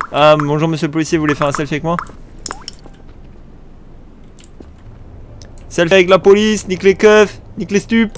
Ah, bonjour monsieur le policier, vous voulez faire un selfie avec moi? Selfie avec la police, nique les keufs, nique les stupes.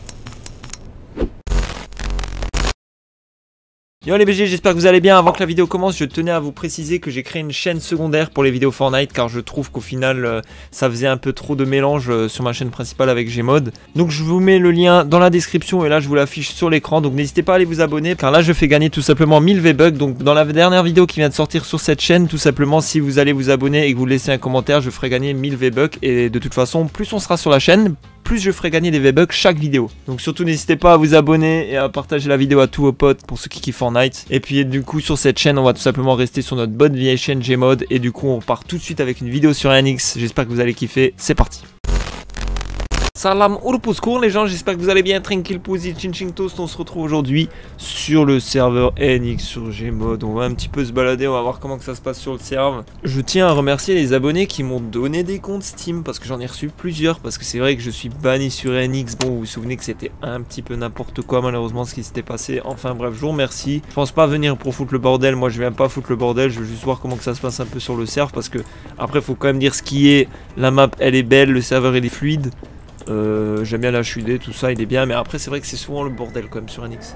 Yo les BG, j'espère que vous allez bien. Avant que la vidéo commence, je tenais à vous préciser que j'ai créé une chaîne secondaire pour les vidéos Fortnite, car je trouve qu'au final ça faisait un peu trop de mélange sur ma chaîne principale avec Gmod. Donc je vous mets le lien dans la description et là je vous l'affiche sur l'écran. Donc n'hésitez pas à aller vous abonner, car là je fais gagner tout simplement 1000 V-Bucks. Donc dans la dernière vidéo qui vient de sortir sur cette chaîne, tout simplement si vous allez vous abonner et que vous laissez un commentaire, je ferai gagner 1000 V-Bucks. Et de toute façon, plus on sera sur la chaîne, plus je ferai gagner des V-Bucks chaque vidéo. Donc surtout n'hésitez pas à vous abonner et à partager la vidéo à tous vos potes pour ceux qui kiffent Fortnite. Et puis du coup sur cette chaîne on va tout simplement rester sur notre bonne vieille chaîne Gmod. Et du coup on repart tout de suite avec une vidéo sur NX. J'espère que vous allez kiffer, c'est parti. Salam Urpuscour les gens, j'espère que vous allez bien, tranquille, posy, chin ching toast. On se retrouve aujourd'hui sur le serveur NX sur Gmod. On va un petit peu se balader, on va voir comment que ça se passe sur le serveur. Je tiens à remercier les abonnés qui m'ont donné des comptes Steam, parce que j'en ai reçu plusieurs, parce que c'est vrai que je suis banni sur NX. Bon, vous vous souvenez que c'était un petit peu n'importe quoi malheureusement ce qui s'était passé. Enfin bref, je vous remercie. Je pense pas venir pour foutre le bordel, moi je viens pas foutre le bordel, je veux juste voir comment que ça se passe un peu sur le serveur, parce que après faut quand même dire ce qui est. La map elle est belle, le serveur il est fluide. J'aime bien la HUD, tout ça, il est bien, mais après c'est vrai que c'est souvent le bordel quand même sur NX.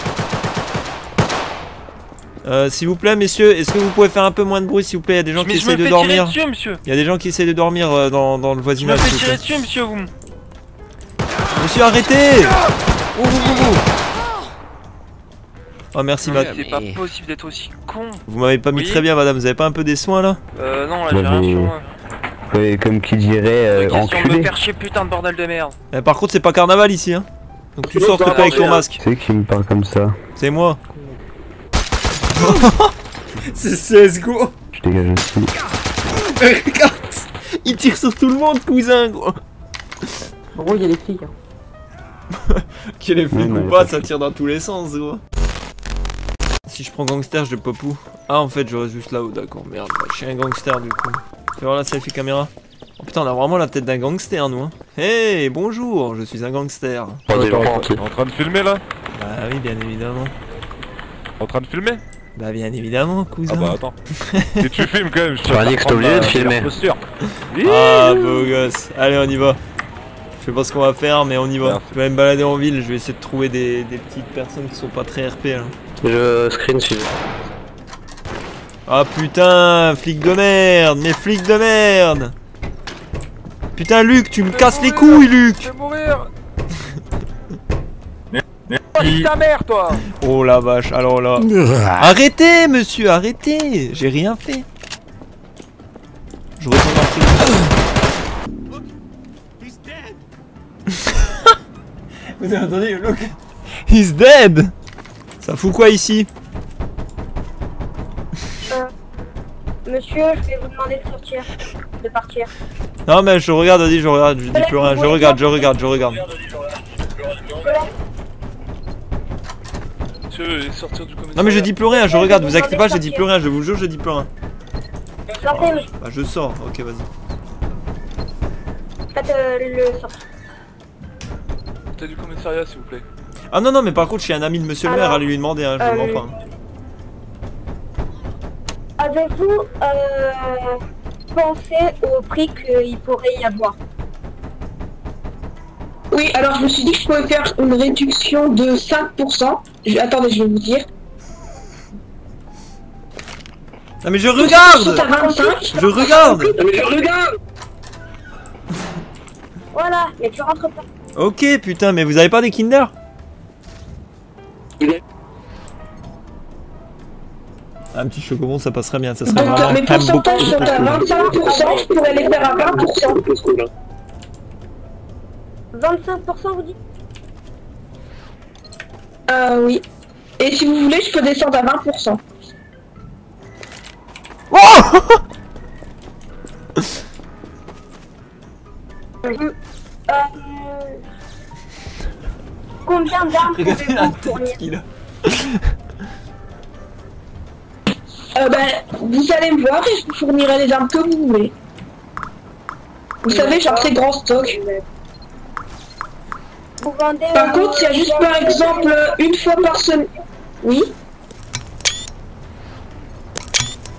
S'il vous plaît, messieurs, est-ce que vous pouvez faire un peu moins de bruit, s'il vous plaît? Il y a des gens qui essaient de dormir. Il y a des gens qui essaient de dormir dans le voisinage. Je me fais tirer dessus, monsieur, vous. Monsieur, arrêtez! Oh, merci, madame. C'est pas possible d'être aussi con. Vous m'avez pas mis très bien, madame, vous avez pas un peu des soins là? Non, là j'ai rien sur moi. Comme qui dirait question de me faire chier, putain de bordel de merde. Par contre c'est pas carnaval ici hein. Donc tu sors pas avec ton masque. C'est qui me parle comme ça? C'est moi. C'est CSGO. Je dégage aussi. Regarde, il tire sur tout le monde cousin gros. En gros il y a les flics hein. Qu'il est flic ou pas, ça tire dans tous les sens gros. Si je prends gangster je pop où? Ah en fait je reste juste là-haut, d'accord, merde, je suis un gangster du coup. Fais voir la selfie caméra. Oh putain, on a vraiment la tête d'un gangster nous hein. Hey, bonjour, je suis un gangster. En train de filmer là? Bah oui, bien évidemment. En train de filmer? Bah bien évidemment, cousin. Ah bah attends. Si tu filmes quand même, je Tu as dit que t'es obligé de filmer. Ah beau gosse. Allez, on y va. Je sais pas ce qu'on va faire, mais on y va. Merci. Je vais me balader en ville, je vais essayer de trouver des petites personnes qui sont pas très RP là. Je screen suivant. Ah putain, flic de merde, mais flic de merde. Putain Luc, tu me casses les couilles Luc. Je vais mourir. Oh, ta mère toi. Oh la vache, alors là. Arrêtez monsieur, arrêtez. J'ai rien fait. Je retourne en prison. Vous avez entendu, look. He's dead. Ça fout quoi ici? Monsieur, je vais vous demander de sortir, de partir. Non mais je regarde, vas-y, je regarde, je dis plus rien, je regarde. Monsieur, sortir du commissariat. Non mais je dis plus rien, je regarde, vous inquiétez pas, je dis plus rien, je vous jure, je dis plus rien. Sortez, monsieur. Bah je sors, ok vas-y. Faites le sortir. Sortez du commissariat s'il vous plaît. Ah non mais par contre je suis un ami de monsieur le maire, Alors, allez lui demander, hein, je vous mens pas. Avez-vous pensé au prix qu'il pourrait y avoir? Oui, alors je me suis dit que je pouvais faire une réduction de 5%. Attendez, je vais vous dire. Ah mais je regarde. À 25. Je regarde. Mais je regarde. Voilà, mais tu rentres pas. Ok putain, mais vous avez pas des Kinder? Un petit chocobon ça passerait bien, ça serait vraiment Mes un beau pourcentages sont à 25%, je pourrais les faire à 20%. 25% vous dites? Oui. Et si vous voulez, je peux descendre à 20%. Oh Combien d'armes regardez la pouvez-vous fournir? tête qu'il a. Vous allez me voir et je vous fournirai les armes que vous voulez. Vous savez, j'ai un très grand stock. Vous vendez Par contre, il y a juste par exemple une fois par semaine. Oui.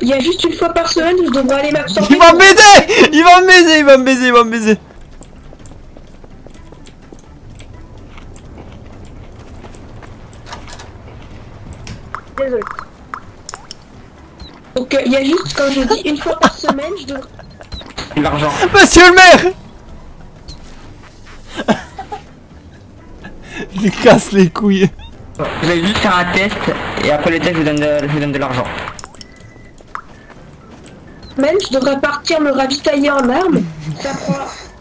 Il y a juste une fois par semaine où je devrais aller m'absorber. Il va me baiser! Il va me baiser! Il va me baiser! Il va me baiser! Désolé. Donc il y a juste quand je dis une fois par semaine, je devrais... L'argent. Monsieur le maire! Je lui casse les couilles. Vous allez juste faire un test et après le test je vous donne de l'argent. Même je devrais partir me ravitailler en armes. Ça prend...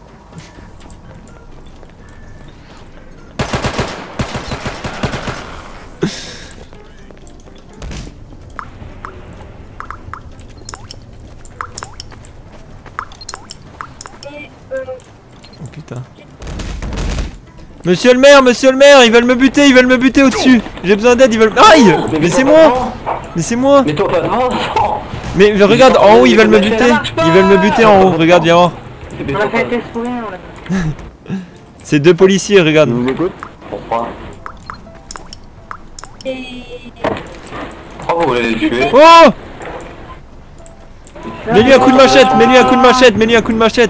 Oh putain. Monsieur le maire, ils veulent me buter au-dessus. J'ai besoin d'aide, ils veulent... Aïe! Mais c'est moi! Mais c'est moi! Mais toi pas devant. Mais regarde, en haut, ils veulent me buter. Ils veulent me buter en haut, regarde, viens voir. On a fait un test pour rien, on l'a C'est deux policiers, regarde. Vous écoute? Pourquoi? Oh, vous voulez les tuer? Oh! Mets-lui un coup de machette, mets-lui un coup de machette, mets-lui un coup de machette.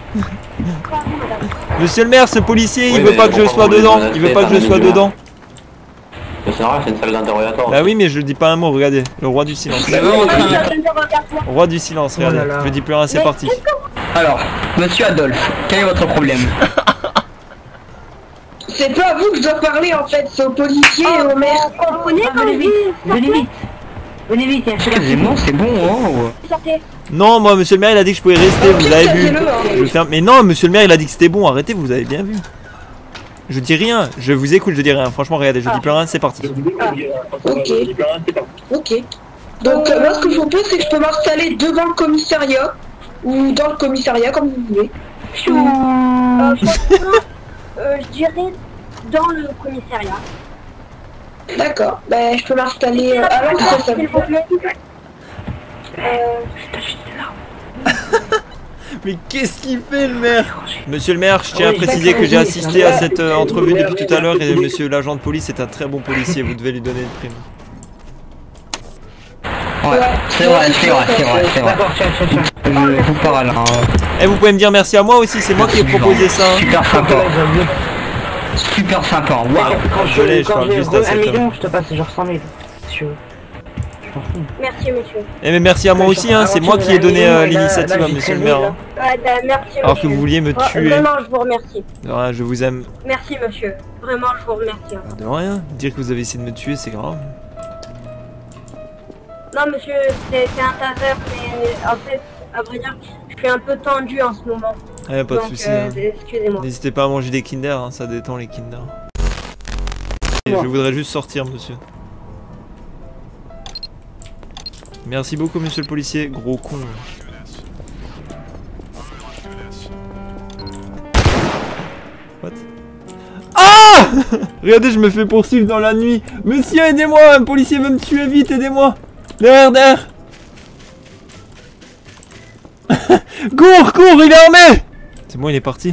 Monsieur le maire, ce policier, il veut pas que je sois dedans. Il veut pas que je sois dedans. Mais c'est normal, c'est une salle d'interrogatoire. Bah oui, mais je dis pas un mot, regardez. Le roi du silence. Roi du silence, regardez. Je dis plus rien, c'est parti. Alors, monsieur Adolphe, quel est votre problème? C'est pas à vous que je dois parler en fait, c'est aux policiers et aux maires. Comprenez quand je dis Venez vite. Venez vite, excusez-moi, c'est bon, hein. sortez. Non, moi, monsieur le maire, il a dit que je pouvais rester, vous avez vu. Cassez-le, hein. Je ferme. Mais non, monsieur le maire, il a dit que c'était bon, arrêtez, vous avez bien vu. Je dis rien, je vous écoute, je dis rien. Franchement, regardez, je dis plus rien, c'est parti. Ok. Ok. Donc moi ce que je vous propose c'est que je peux m'installer devant le commissariat ou dans le commissariat comme vous voulez. Franchement, je dirais dans le commissariat. D'accord. Ben je peux m'installer à l'entrée ça S'il vous plaît. Mais qu'est-ce qu'il fait le maire? Monsieur le maire, je tiens à préciser que j'ai assisté à cette entrevue depuis tout à l'heure et monsieur l'agent de police est un très bon policier, vous devez lui donner une prime. Ouais, c'est vrai. Je vous parle, hein. Et vous pouvez me dire merci à moi aussi, c'est moi qui ai proposé ça. Hein. Super sympa. Super sympa, waouh. Désolé, je parle juste à cet homme. je te passe genre 100 000. Merci monsieur. Et mais merci à moi aussi, hein. C'est moi qui ai donné l'initiative à monsieur le maire. Hein. Merci Alors que monsieur. vous vouliez me tuer. Vraiment je vous remercie. De rien, je vous aime. Merci monsieur. Vraiment je vous remercie. Bah, de rien, dire que vous avez essayé de me tuer, c'est grave. Non monsieur, c'est un faveur, mais en fait, à vrai dire, je suis un peu tendu en ce moment. Ouais, pas de Donc, soucis. Hein. excusez-moi. N'hésitez pas à manger des Kinder, hein, ça détend les Kinder. Et je voudrais juste sortir, monsieur. Merci beaucoup, monsieur le policier. Gros con. What? Ah! Regardez, je me fais poursuivre dans la nuit. Monsieur, aidez-moi! Un policier veut me tuer, vite, aidez-moi! Derrière! Cours, cours, il est armé! C'est bon, il est parti.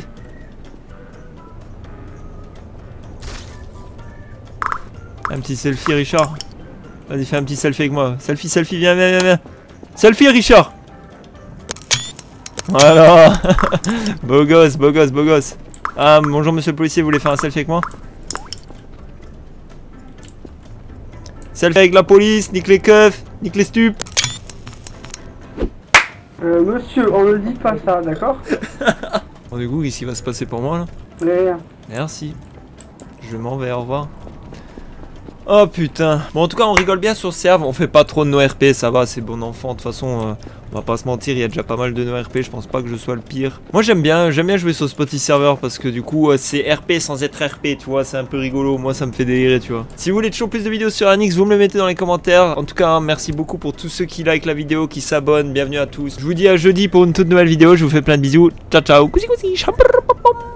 Un petit selfie, Richard. Vas-y, fais un petit selfie avec moi. Selfie, selfie, viens, viens, viens, viens. Selfie, Richard! Voilà! Beau gosse, beau gosse, beau gosse. Ah, bonjour monsieur le policier, vous voulez faire un selfie avec moi? Selfie avec la police, nique les keufs, nique les stupes. Monsieur, on ne dit pas ça, d'accord? Bon, du coup, qu'est-ce qui va se passer pour moi là? Rien. Merci. Je m'en vais, au revoir. Oh putain. Bon, en tout cas, on rigole bien sur Serve. On fait pas trop de nos RP, ça va, c'est bon enfant. De toute façon, on va pas se mentir, il y a déjà pas mal de nos RP. Je pense pas que je sois le pire. Moi, j'aime bien jouer sur Spotty Server parce que du coup, c'est RP sans être RP, tu vois. C'est un peu rigolo. Moi, ça me fait délirer, tu vois. Si vous voulez toujours plus de vidéos sur Anix, vous me le mettez dans les commentaires. En tout cas, merci beaucoup pour tous ceux qui likent la vidéo, qui s'abonnent. Bienvenue à tous. Je vous dis à jeudi pour une toute nouvelle vidéo. Je vous fais plein de bisous. Ciao, ciao. Cousi, cousi.